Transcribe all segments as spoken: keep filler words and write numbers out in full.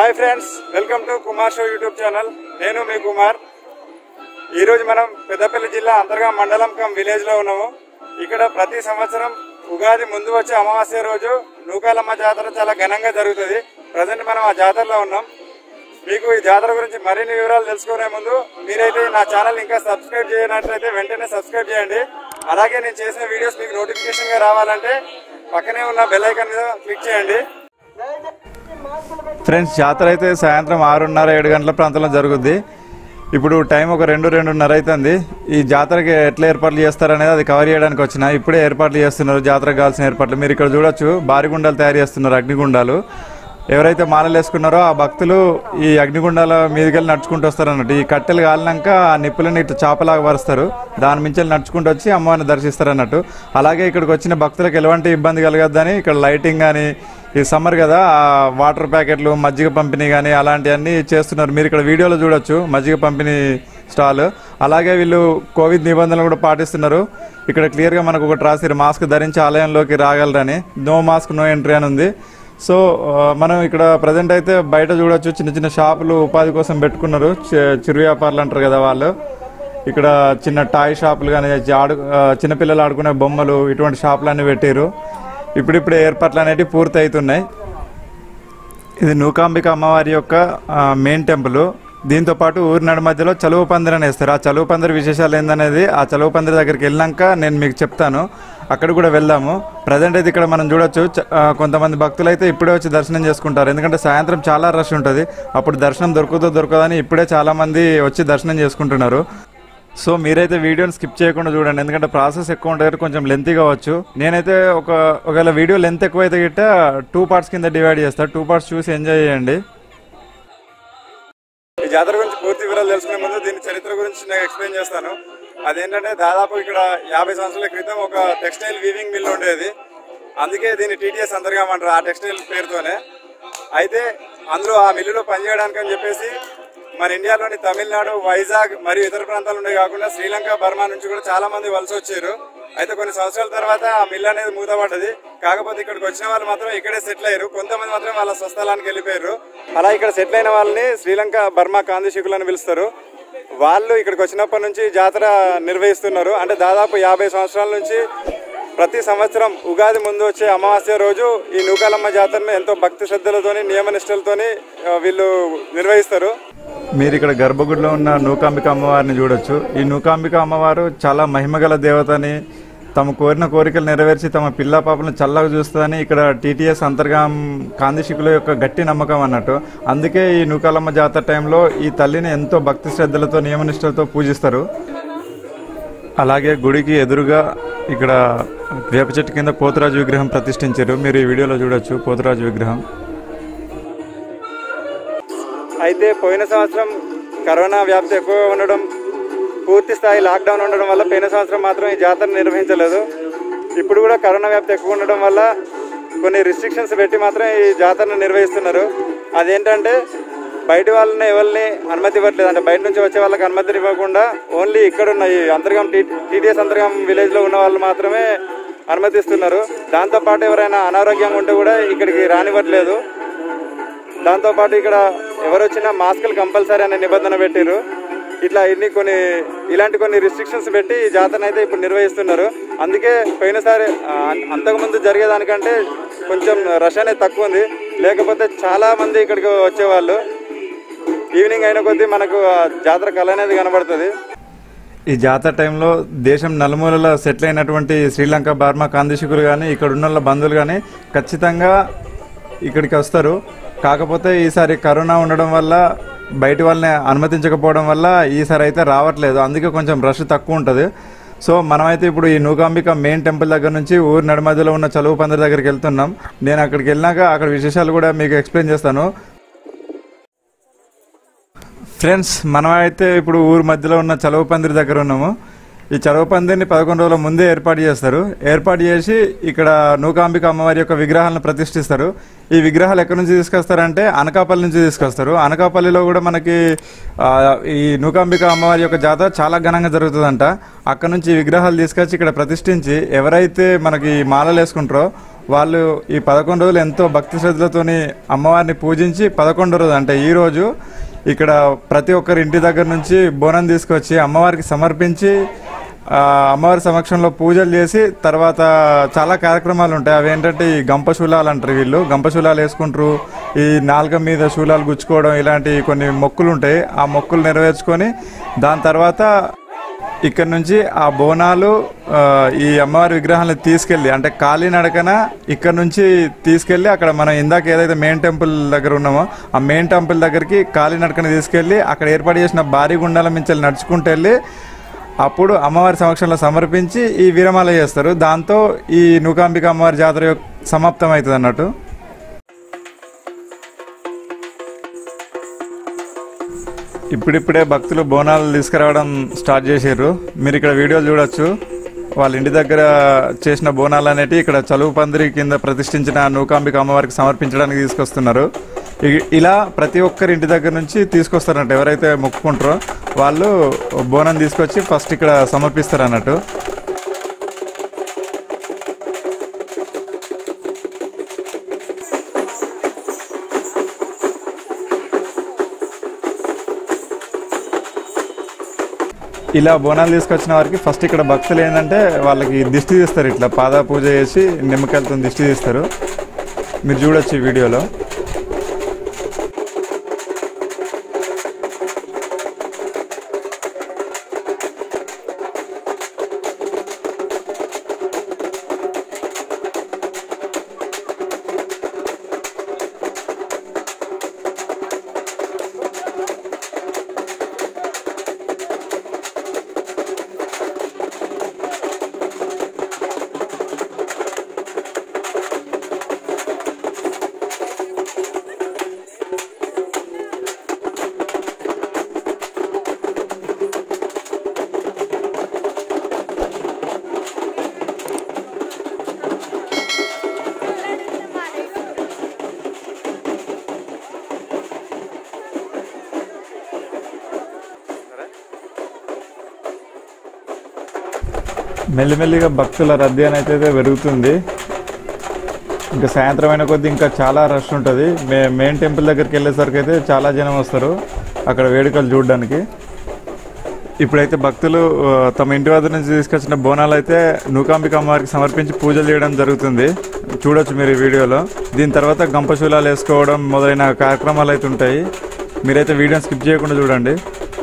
Hi friends, welcome to Kumar show YouTube channel. నేను మీ కుమార్. ఈరోజు మనం పెద్దపల్లి జిల్లా అంతర్గా మండలం కం విలేజ్లో ఉన్నాము. ఇక్కడ ప్రతి సంవత్సరం ఉగాది ముందు వచ్చే అమావాస్య రోజు నూకాలమ్మ జాతర చాలా ఘనంగా జరుగుతుంది. ప్రజెంట్ మనం ఆ జాతరలో ఉన్నాం. మీకు ఈ జాతర గురించి మరిన్ని వివరాలు తెలుసుకునే ముందు మీరైతే నా ఛానల్ ఇంకా సబ్స్క్రైబ్ చేయనట్లయితే వెంటనే సబ్స్క్రైబ్ చేయండి. అలాగే నేను చేసిన వీడియోస్ మీకు నోటిఫికేషన్గా రావాలంటే పక్కనే ఉన్న బెల్ ఐకాన్ మీద క్లిక్ చేయండి. ఫ్రెండ్స్, జాతర అయితే సాయంత్రం ఆరున్నర ఏడు గంటల ప్రాంతంలో జరుగుద్ది. ఇప్పుడు టైం ఒక రెండు రెండున్నర అవుతుంది. ఈ జాతరకి ఎట్లా ఏర్పాట్లు చేస్తారనేది అది కవర్ చేయడానికి వచ్చిన. ఇప్పుడే ఏర్పాట్లు చేస్తున్నారు, జాతరకు కావాల్సిన ఏర్పాట్లు. మీరు ఇక్కడ చూడొచ్చు, భారీ గుండాలు తయారు చేస్తున్నారు, అగ్నిగుండాలు. ఎవరైతే మాలలు వేసుకున్నారో ఆ భక్తులు ఈ అగ్నిగుండాల మీదకెళ్ళి నడుచుకుంటూ వస్తారు అన్నట్టు. ఈ కట్టెలు కాలినాక ఆ నిప్పులని ఇట్లా చాపలాగా పరుస్తారు. దాని మించి నడుచుకుంటూ వచ్చి అమ్మవారిని దర్శిస్తారు అన్నట్టు. అలాగే ఇక్కడికి వచ్చిన భక్తులకు ఎలాంటి ఇబ్బంది కలగద్దని ఇక్కడ లైటింగ్ కానీ, ఈ సమ్మర్ కదా, వాటర్ ప్యాకెట్లు, మజ్జిగ పంపిణీ కానీ అలాంటివన్నీ చేస్తున్నారు. మీరు ఇక్కడ వీడియోలో చూడొచ్చు మజ్జిగ పంపిణీ స్టాల్. అలాగే వీళ్ళు కోవిడ్ నిబంధనలు కూడా పాటిస్తున్నారు. ఇక్కడ క్లియర్గా మనకు ఒకటి రాసిరు, మాస్క్ ధరించి ఆలయంలోకి రాగలరని. నో మాస్క్ నో ఎంట్రీ అని ఉంది. సో మనం ఇక్కడ ప్రజెంట్ అయితే బయట చూడొచ్చు, చిన్న చిన్న షాపులు ఉపాధి కోసం పెట్టుకున్నారు. చిరు వ్యాపారులు అంటారు కదా వాళ్ళు. ఇక్కడ చిన్న టాయ్ షాపులు కానీ, ఆడు చిన్నపిల్లలు ఆడుకునే బొమ్మలు, ఇటువంటి షాపులన్నీ పెట్టారు. ఇప్పుడిప్పుడే ఏర్పాట్లు అనేవి పూర్తి అవుతున్నాయి. ఇది నూకాంబిక అమ్మవారి యొక్క మెయిన్ టెంపుల్. దీంతో పాటు ఊరి నడి మధ్యలో చలువ పందిరి అని వేస్తారు. ఆ చలువ పందిరి విశేషాలు ఏందనేది ఆ చలువ పందిరి దగ్గరికి వెళ్ళాక నేను మీకు చెప్తాను. అక్కడ కూడా వెళ్దాము. ప్రజెంట్ అయితే ఇక్కడ మనం చూడొచ్చు, కొంతమంది భక్తులు అయితే ఇప్పుడే వచ్చి దర్శనం చేసుకుంటారు. ఎందుకంటే సాయంత్రం చాలా రష్ ఉంటుంది. అప్పుడు దర్శనం దొరుకుతుందో దొరకదని ఇప్పుడే చాలామంది వచ్చి దర్శనం చేసుకుంటున్నారు. సో మీరైతే వీడియోని స్కిప్ చేయకుండా చూడండి, ఎందుకంటే ప్రాసెస్ ఎక్కువ ఉంటుంది, కొంచెం లెంత్ కావచ్చు. నేనైతే ఒక ఒకవేళ వీడియో లెంత్ ఎక్కువైతే గిట్ట టూ పార్ట్స్ కింద డివైడ్ చేస్తాను. టూ పార్ట్స్ చూసి ఎంజాయ్ చేయండి. ఈ జాతర గురించి పూర్తి వివరాలు తెలుసుకునే ముందు దీని చరిత్ర గురించి నేను ఎక్స్ప్లెయిన్ చేస్తాను. అదేంటంటే దాదాపు ఇక్కడ యాభై సంవత్సరాల క్రితం ఒక టెక్స్టైల్ వీవింగ్ మిల్ ఉండేది. అందుకే దీన్ని టీటీఎస్ అంతర్గా అంటారు, ఆ టెక్స్టైల్ పేరుతోనే. అయితే అందులో ఆ మిల్లులో పనిచేయడానికి అని చెప్పేసి మన ఇండియాలోని తమిళనాడు, వైజాగ్ మరియు ఇతర ప్రాంతాల నుండి కాకుండా శ్రీలంక, బర్మా నుంచి కూడా చాలా మంది వలస వచ్చారు. అయితే కొన్ని సంవత్సరాల తర్వాత ఆ మిల్ అనేది మూతపడ్డది. కాకపోతే ఇక్కడికి వచ్చిన వాళ్ళు మాత్రం ఇక్కడే సెటిల్ అయ్యారు. కొంతమంది మాత్రం వాళ్ళ స్వస్థలానికి వెళ్ళిపోయారు. అలా ఇక్కడ సెటిల్ అయిన వాళ్ళని శ్రీలంక, బర్మా కాందిశికులు అని పిలుస్తారు. వాళ్ళు ఇక్కడికి వచ్చినప్పటి నుంచి జాతర నిర్వహిస్తున్నారు. అంటే దాదాపు యాభై సంవత్సరాల నుంచి ప్రతి సంవత్సరం ఉగాది ముందు వచ్చే అమావాస్య రోజు ఈ నూకాలమ్మ జాతరను ఎంతో భక్తి శ్రద్ధలతోని, నియమనిష్టలతోని వీళ్ళు నిర్వహిస్తారు. మీరు ఇక్కడ గర్భగుడిలో ఉన్న నూకాంబిక అమ్మవారిని చూడొచ్చు. ఈ నూకాంబిక అమ్మవారు చాలా మహిమగల దేవతని, తమ కోరిన కోరికలు నెరవేర్చి తమ పిల్ల పాపలను చల్లగా చూస్తుందని ఇక్కడ టీటీఎస్ అంతర్గా కాందిశికుల యొక్క గట్టి నమ్మకం అన్నట్టు. అందుకే ఈ నూకాలమ్మ జాతర టైంలో ఈ తల్లిని ఎంతో భక్తి శ్రద్ధలతో, నియమనిష్టలతో పూజిస్తారు. అలాగే గుడికి ఎదురుగా ఇక్కడ వేప చెట్టు కింద పోతురాజు విగ్రహం ప్రతిష్ఠించారు. మీరు ఈ వీడియోలో చూడొచ్చు పోతురాజు విగ్రహం. అయితే పోయిన సంవత్సరం కరోనా వ్యాప్తి ఎక్కువ ఉండడం, పూర్తి స్థాయి లాక్డౌన్ ఉండడం వల్ల పోయిన సంవత్సరం మాత్రం ఈ జాతర నిర్వహించలేదు. ఇప్పుడు కూడా కరోనా వ్యాప్తి ఎక్కువ ఉండడం వల్ల కొన్ని రిస్ట్రిక్షన్స్ పెట్టి మాత్రం ఈ జాతరను నిర్వహిస్తున్నారు. అదేంటంటే బయట వాళ్ళని ఎవరిని అనుమతి ఇవ్వట్లేదు. అంటే బయట నుంచి వచ్చే వాళ్ళకి అనుమతి ఇవ్వకుండా ఓన్లీ ఇక్కడున్న ఈ అంతర్గం టీ టీటీఎస్ అంతర్గం విలేజ్లో ఉన్న వాళ్ళు మాత్రమే అనుమతిస్తున్నారు. దాంతోపాటు ఎవరైనా అనారోగ్యంగా ఉంటే కూడా ఇక్కడికి రానివ్వట్లేదు. దాంతోపాటు ఇక్కడ ఎవరు వచ్చినా మాస్కులు కంపల్సరీ అనే నిబంధన పెట్టారు. ఇట్లా ఇన్ని కొన్ని ఇలాంటి కొన్ని రిస్ట్రిక్షన్స్ పెట్టి ఈ జాతరను అయితే ఇప్పుడు నిర్వహిస్తున్నారు. అందుకే పోయినసారి అంతకుముందు జరిగేదానికంటే కొంచెం రష్ అనేది తక్కువ ఉంది. లేకపోతే చాలా మంది ఇక్కడికి వచ్చేవాళ్ళు. ఈవినింగ్ అయిన కొద్దీ మనకు జాతర కళ అనేది కనబడుతుంది. ఈ జాతర టైంలో దేశం నలుమూలలో సెటిల్ అయినటువంటి శ్రీలంక, బర్మా కాందిశికులు కానీ, ఇక్కడ ఉన్న బంధువులు కానీ ఖచ్చితంగా ఇక్కడికి వస్తారు. కాకపోతే ఈసారి కరోనా ఉండడం వల్ల బయట వాళ్ళని అనుమతించకపోవడం వల్ల ఈసారి అయితే రావట్లేదు. అందుకే కొంచెం రష్ తక్కువ ఉంటుంది. సో మనమైతే ఇప్పుడు ఈ నూకాంబిక మెయిన్ టెంపుల్ దగ్గర నుంచి ఊరి నడి మధ్యలో ఉన్న చలువ పందిరి దగ్గరికి వెళ్తున్నాం. నేను అక్కడికి వెళ్ళినాక అక్కడ విశేషాలు కూడా మీకు ఎక్స్ప్లెయిన్ చేస్తాను. ఫ్రెండ్స్, మనమైతే ఇప్పుడు ఊరి మధ్యలో ఉన్న చలువ పందిరి దగ్గర ఉన్నాము. ఈ చలువ పందిరిని పదకొండు రోజుల ముందే ఏర్పాటు చేస్తారు. ఏర్పాటు చేసి ఇక్కడ నూకాంబిక అమ్మవారి యొక్క విగ్రహాలను ప్రతిష్ఠిస్తారు. ఈ విగ్రహాలు ఎక్కడి నుంచి తీసుకొస్తారంటే అనకాపల్లి నుంచి తీసుకొస్తారు. అనకాపల్లిలో కూడా మనకి ఈ నూకాంబిక అమ్మవారి యొక్క జాతర చాలా ఘనంగా జరుగుతుందంట. అక్కడ నుంచి విగ్రహాలు తీసుకొచ్చి ఇక్కడ ప్రతిష్ఠించి ఎవరైతే మనకి మాలలు వేసుకుంటారో వాళ్ళు ఈ పదకొండు రోజులు ఎంతో భక్తి శ్రద్ధలతోని అమ్మవారిని పూజించి పదకొండు రోజు అంటే ఈరోజు ఇక్కడ ప్రతి ఒక్కరి ఇంటి దగ్గర నుంచి బోనం తీసుకొచ్చి అమ్మవారికి సమర్పించి అమ్మవారి సమక్షంలో పూజలు చేసి తర్వాత చాలా కార్యక్రమాలు ఉంటాయి. అవి ఏంటంటే ఈ గంప శూలాలు అంటారు, వీళ్ళు గంప శూలాలు వేసుకుంటారు, ఈ నాలుక మీద శూలాలు గుచ్చుకోవడం, ఇలాంటి కొన్ని మొక్కులు ఉంటాయి. ఆ మొక్కులు నెరవేర్చుకొని దాని తర్వాత ఇక్కడ నుంచి ఆ బోనాలు ఈ అమ్మవారి విగ్రహాలను తీసుకెళ్ళి అంటే కాలినడకన ఇక్కడ నుంచి తీసుకెళ్ళి అక్కడ మనం ఇందాక ఏదైతే మెయిన్ టెంపుల్ దగ్గర ఉన్నామో ఆ మెయిన్ టెంపుల్ దగ్గరికి కాలినడకన తీసుకెళ్ళి అక్కడ ఏర్పాటు చేసిన భారీ గుండాల మించి నడుచుకుంటూ వెళ్ళి అప్పుడు అమ్మవారి సమక్షంలో సమర్పించి ఈ వీరమాల చేస్తారు. దాంతో ఈ నూకాంబిక అమ్మవారి జాతర సమాప్తం అవుతుంది అన్నట్టు. ఇప్పుడిప్పుడే భక్తులు బోనాలు తీసుకురావడం స్టార్ట్ చేశారు. మీరు ఇక్కడ వీడియోలు చూడొచ్చు. వాళ్ళ ఇంటి దగ్గర చేసిన బోనాలు అనేవి ఇక్కడ చలువు పందిరి కింద ప్రతిష్ఠించిన నూకాంబిక అమ్మవారికి సమర్పించడానికి తీసుకొస్తున్నారు. ఇలా ప్రతి ఒక్కరి ఇంటి దగ్గర నుంచి తీసుకొస్తారంట. ఎవరైతే మొక్కుకుంటారో వాళ్ళు బోనం తీసుకొచ్చి ఫస్ట్ ఇక్కడ సమర్పిస్తారు అన్నట్టు. ఇలా బోనాలు తీసుకొచ్చిన వారికి ఫస్ట్ ఇక్కడ భక్తులు ఏంటంటే వాళ్ళకి దిష్టి తీస్తారు, ఇట్లా పాద పూజ చేసి నిమ్మకాయలతో దిష్టి తీస్తారు. మీరు చూడొచ్చు ఈ వీడియోలో. మెల్లిమెల్లిగా భక్తుల రద్దీ అనేది పెరుగుతుంది. ఇంకా సాయంత్రం అయిన కొద్దీ ఇంకా చాలా రష్ ఉంటుంది. మే మెయిన్ టెంపుల్ దగ్గరికి వెళ్ళేసరికి అయితే చాలా జనం వస్తారు అక్కడ వేడుకలు చూడడానికి. ఇప్పుడైతే భక్తులు తమ ఇంటి వద్ద నుంచి తీసుకొచ్చిన బోనాలు అయితే నూకాంబిక అమ్మవారికి సమర్పించి పూజలు చేయడం జరుగుతుంది. చూడొచ్చు మీరు ఈ వీడియోలో. దీని తర్వాత గంపశూలాలు వేసుకోవడం మొదలైన కార్యక్రమాలు అయితే ఉంటాయి. మీరైతే వీడియోని స్కిప్ చేయకుండా చూడండి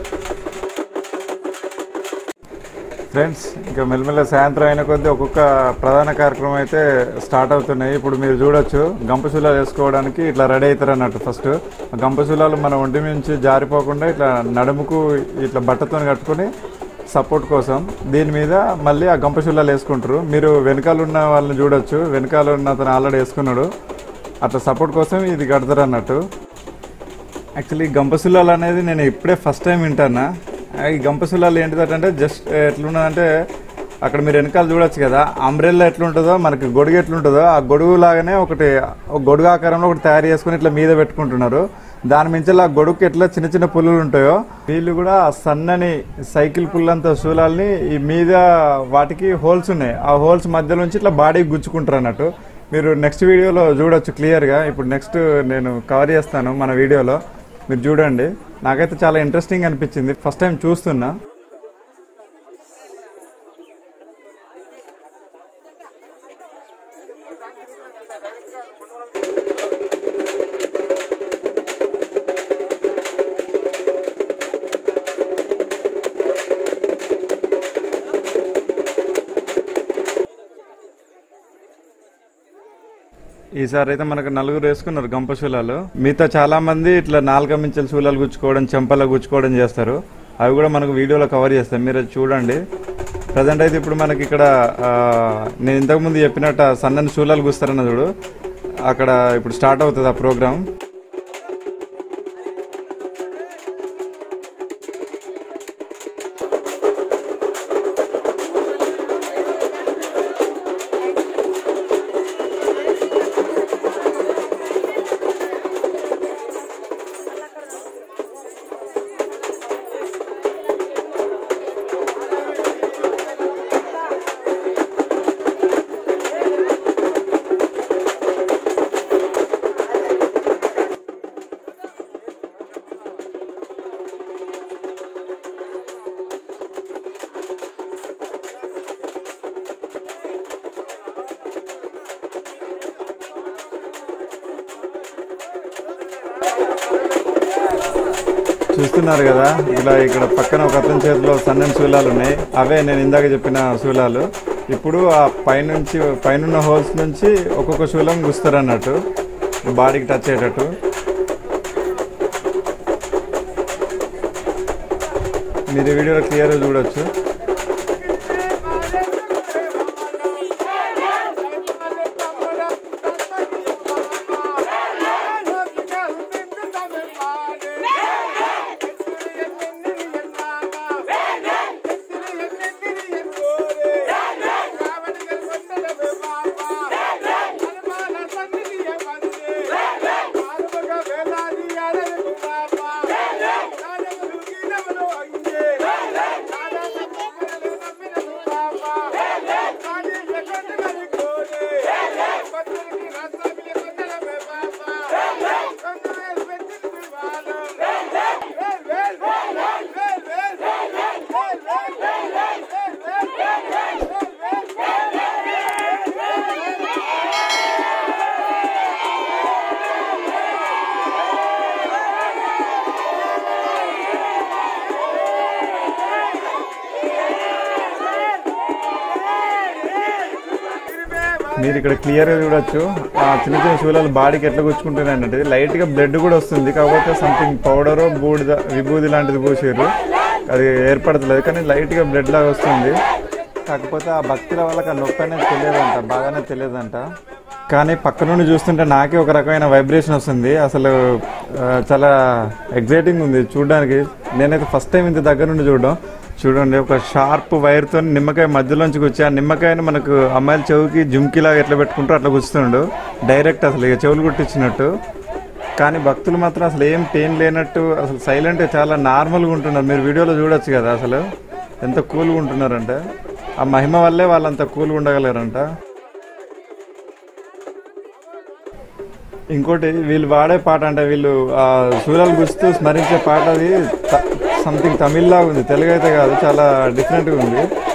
ఫ్రెండ్స్. ఇంకా మెల్లమెల్ల సాయంత్రం అయిన కొద్దీ ఒక్కొక్క ప్రధాన కార్యక్రమం అయితే స్టార్ట్ అవుతున్నాయి. ఇప్పుడు మీరు చూడొచ్చు గంపశూలాలు వేసుకోవడానికి ఇట్లా రెడీ అవుతారు అన్నట్టు. ఫస్ట్ గంపశూలాలు మన ఒంటి నుంచి జారిపోకుండా ఇట్లా నడుముకు ఇట్లా బట్టతో కట్టుకుని సపోర్ట్ కోసం దీని మీద మళ్ళీ ఆ గంపశూలాలు వేసుకుంటారు. మీరు వెనకాల ఉన్న వాళ్ళని చూడొచ్చు, వెనకాల ఉన్న అతను ఆల్రెడీ వేసుకున్నాడు. అట్లా సపోర్ట్ కోసం ఇది కడతారు అన్నట్టు. యాక్చువల్లీ గంపశూలాలు అనేది నేను ఇప్పుడే ఫస్ట్ టైం వింటానా. ఈ గంపశూలాలు ఏంటిదంటే జస్ట్ ఎట్లున్నదంటే అక్కడ మీరు వెనకాల చూడొచ్చు కదా, అంబ్రెల్లా ఎట్లుంటుందో మనకి గొడుగు ఎట్లుంటుందో ఆ గొడుగు లాగానే ఒకటి గొడుగు ఆకారంలో ఒకటి తయారు చేసుకుని ఇట్లా మీద పెట్టుకుంటున్నారు. దాని మించి ఆ గొడుగుకి ఎట్లా చిన్న చిన్న పుల్లులు ఉంటాయో వీళ్ళు కూడా సన్నని సైకిల్ పుల్లంత శూలాల్ని ఈ మీద వాటికి హోల్స్ ఉన్నాయి. ఆ హోల్స్ మధ్యలో నుంచి ఇట్లా బాడీకి గుచ్చుకుంటారు అన్నట్టు. మీరు నెక్స్ట్ వీడియోలో చూడొచ్చు క్లియర్గా. ఇప్పుడు నెక్స్ట్ నేను కవర్ చేస్తాను మన వీడియోలో, మీరు చూడండి. నాకైతే చాలా ఇంట్రెస్టింగ్ అనిపించింది, ఫస్ట్ టైం చూస్తున్నా. ఈసారి అయితే మనకు నలుగురు వేసుకున్నారు గంపశూలాలు. మిగతా చాలా మంది ఇట్లా నాలుక మించెల శూలాలు గుచ్చుకోవడం, చెంపల గుచ్చుకోవడం చేస్తారు. అవి కూడా మనకు వీడియోలో కవర్ చేస్తాం, మీరు చూడండి. ప్రజెంట్ అయితే ఇప్పుడు మనకి ఇక్కడ నేను ఇంతకుముందు చెప్పినట్టు సన్నని శూలాలు గుస్తారన్న చూడు, అక్కడ ఇప్పుడు స్టార్ట్ అవుతుంది ఆ ప్రోగ్రామ్. చూస్తున్నారు కదా, ఇలా ఇక్కడ పక్కన ఒక అతని చేతిలో సన్నని శూలాలు ఉన్నాయి. అవే నేను ఇందాక చెప్పిన శూలాలు. ఇప్పుడు ఆ పైనుంచి పైనున్న హోల్స్ నుంచి ఒక్కొక్క శూలం గుస్తారు అన్నట్టు, బాడీకి టచ్ అయ్యేటట్టు. మీరు ఈ వీడియోలో క్లియర్గా చూడొచ్చు. మీరు ఇక్కడ క్లియర్గా చూడొచ్చు, ఆ చిన్న చిన్న శూలాలు బాడీకి ఎట్లా గుచ్చుకుంటున్నాయి అన్నట్టు. లైట్గా బ్లడ్ కూడా వస్తుంది, కాకపోతే సంథింగ్ పౌడరో బూడిద విభూది లాంటిది పూసారు, అది ఏర్పడతలేదు, కానీ లైట్గా బ్లడ్ లాగా వస్తుంది. కాకపోతే ఆ భక్తుల వాళ్ళకి ఆ నొప్పి అనేది తెలియదంట, బాగానే తెలియదంట. కానీ పక్క నుండి చూస్తుంటే నాకే ఒక రకమైన వైబ్రేషన్ వస్తుంది. అసలు చాలా ఎగ్జైటింగ్ ఉంది చూడడానికి. నేనైతే ఫస్ట్ టైం ఇంత దగ్గర నుండి చూడడం. చూడండి, ఒక షార్ప్ వైర్తో నిమ్మకాయ మధ్యలోంచి గుచ్చి, ఆ నిమ్మకాయని మనకు అమ్మాయిల చెవుకి జుమ్కీలాగా ఎట్లా పెట్టుకుంటారో అట్లా గుచ్చుతుండు డైరెక్ట్, అసలు ఇక చెవులు కుట్టించినట్టు. కానీ భక్తులు మాత్రం అసలు ఏం పెయిన్ లేనట్టు, అసలు సైలెంట్గా చాలా నార్మల్గా ఉంటున్నారు. మీరు వీడియోలో చూడొచ్చు కదా అసలు ఎంత కూల్గా ఉంటున్నారంటే. ఆ మహిమ వల్లే వాళ్ళంత కూల్గా ఉండగలరంట. ఇంకోటి వీళ్ళు వాడే పాట అంటే, వీళ్ళు ఆ శూలాలు గుస్తూ స్మరించే పాట, అది సంథింగ్ తమిళ్లాగా ఉంది, తెలుగు అయితే కాదు, చాలా డిఫరెంట్గా ఉంది.